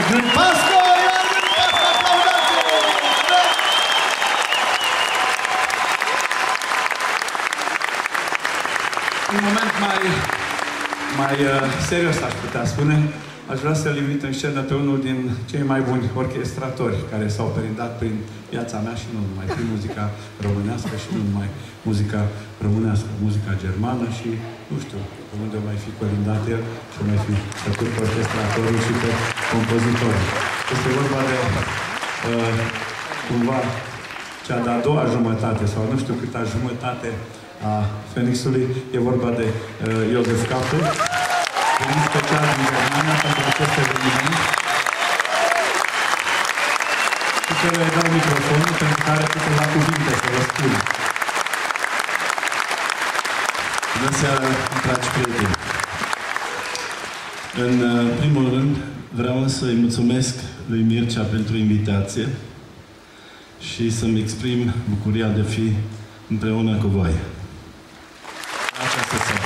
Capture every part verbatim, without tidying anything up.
Iorgen Pasco! Iorgen Pasco, aplaudați-l! Un moment mai, mai uh, serios, aș putea spune. Aș vrea să-l invit în scenă pe unul din cei mai buni orchestratori care s-au perindat prin viața mea și nu numai prin muzica românească și nu numai muzica românească, muzica germană și, nu știu, unde mai fi colindat el și mai fi făcut pe orchestratorii și pe compozitori. Este vorba de uh, cumva cea de-a doua jumătate sau nu știu câta jumătate a Phoenixului. E vorba de uh, Josef Kappel, venit special din Germania pentru acest eveniment. Și ce le dau microfonul pentru care câteva cuvinte să vă spun. Bună seara, dragi prieteni! În primul rând, vreau să-i mulțumesc lui Mircea pentru invitație și să-mi exprim bucuria de a fi împreună cu voi. Această seară.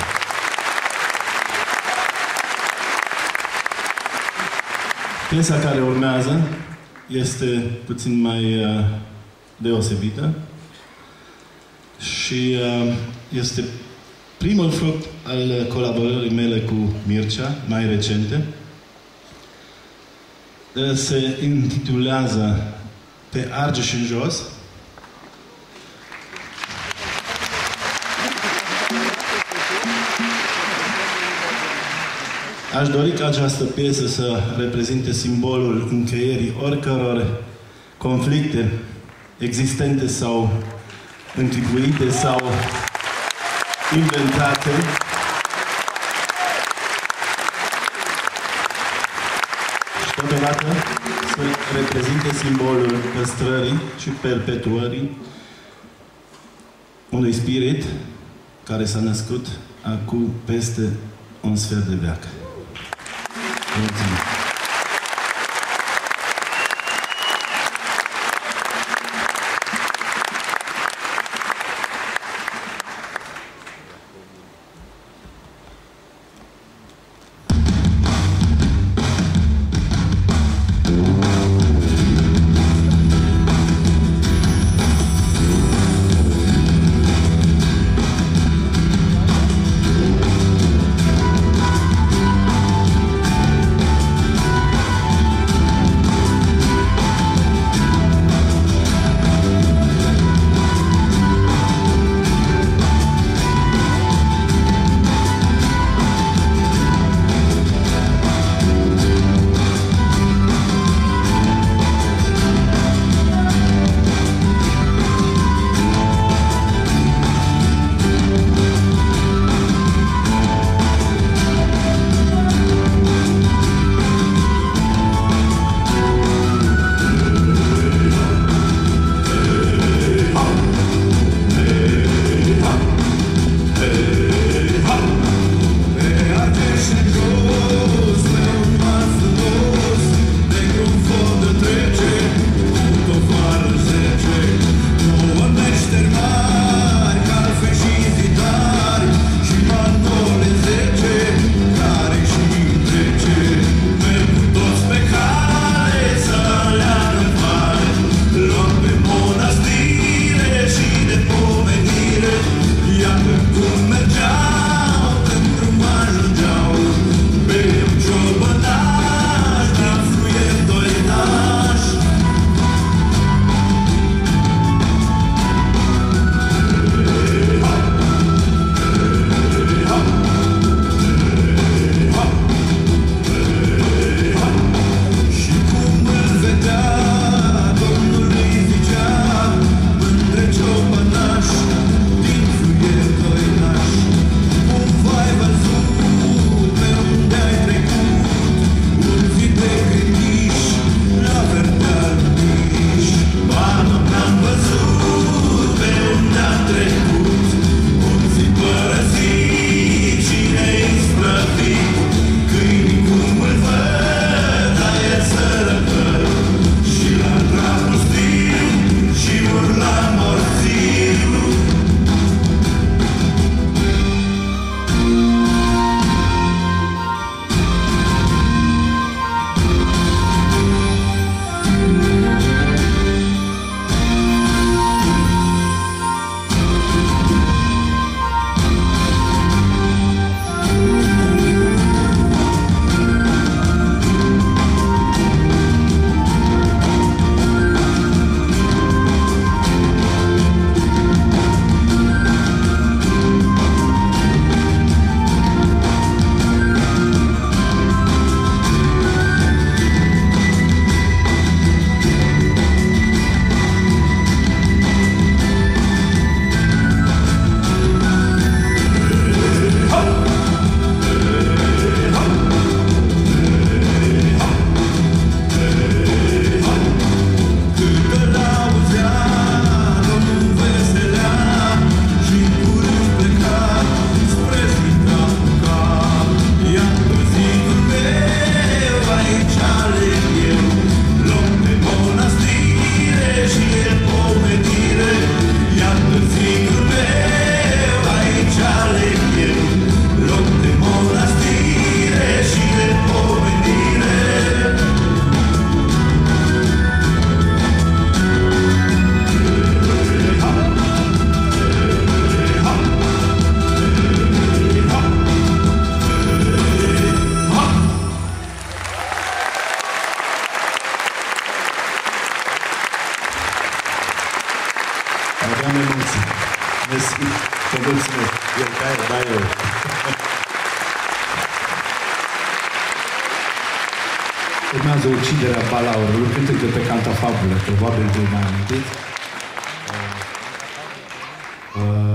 Piesa care urmează este puțin mai uh, deosebită și uh, este primul fruct al colaborării mele cu Mircea, mai recente. Se intitulează Pe Argeș în jos. Aș dori ca această piesă să reprezinte simbolul încheierii oricăror conflicte existente sau închipuite sau inventate. Și totodată să reprezinte simbolul păstrării și perpetuării unui spirit care s-a născut acum peste un sfert de veac. Mulțumesc! Mersi. Vă mulțumesc. Eu ca eu, da, eu. Urmează uciderea balaurului, cântece pe cantafabulă, probabil de mai amintit. Uh, uh,